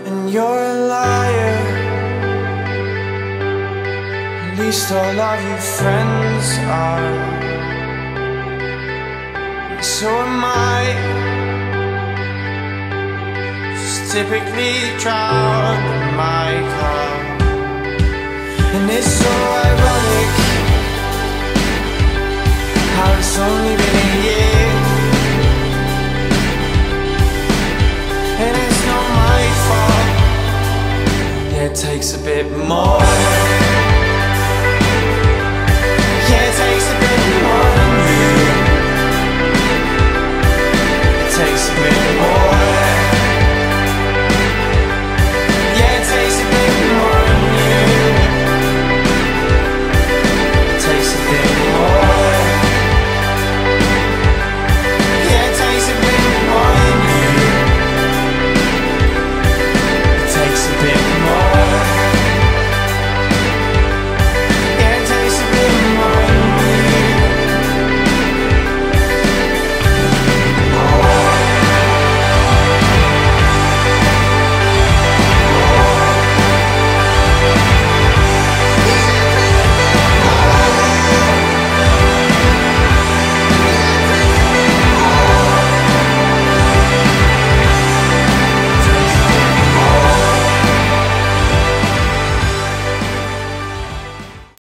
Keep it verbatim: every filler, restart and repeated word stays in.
and you're a liar. At least all of your friends are. And so am I. Just typically drowned in my car. And it's so ironic how it's only been a year, and it's not my fault. Yeah, it takes a bit more.